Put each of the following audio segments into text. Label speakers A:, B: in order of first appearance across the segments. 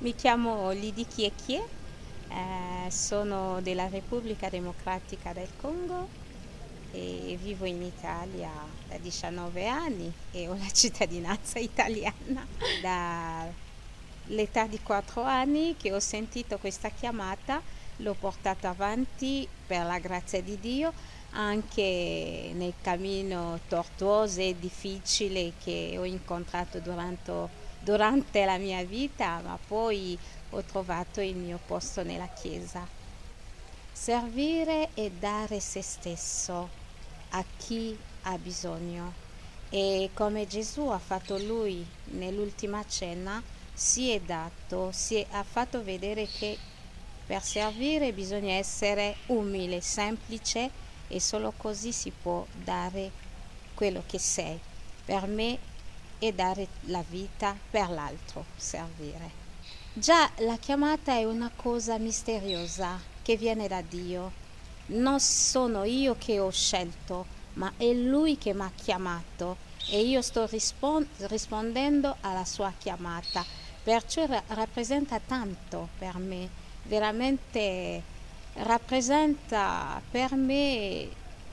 A: Mi chiamo Lydie Kiechie, sono della Repubblica Democratica del Congo e vivo in Italia da 19 anni e ho la cittadinanza italiana. Dall'età di 4 anni che ho sentito questa chiamata, l'ho portata avanti per la grazia di Dio, anche nel cammino tortuoso e difficile che ho incontrato durante la mia vita, ma poi ho trovato il mio posto nella Chiesa. Servire e dare se stesso a chi ha bisogno. E come Gesù ha fatto lui nell'ultima cena, si è dato, ha fatto vedere che per servire bisogna essere umile, semplice e solo così si può dare quello che sei. Per me è dare la vita per l'altro, servire. Già la chiamata è una cosa misteriosa che viene da Dio. Non sono io che ho scelto, ma è Lui che mi ha chiamato e io sto rispondendo alla sua chiamata. Perciò rappresenta tanto per me, veramente rappresenta per me,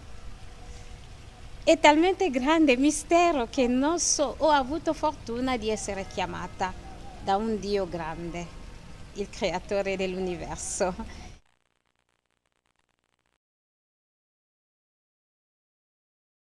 A: è talmente grande mistero che non so, ho avuto fortuna di essere chiamata da un Dio grande, il creatore dell'universo.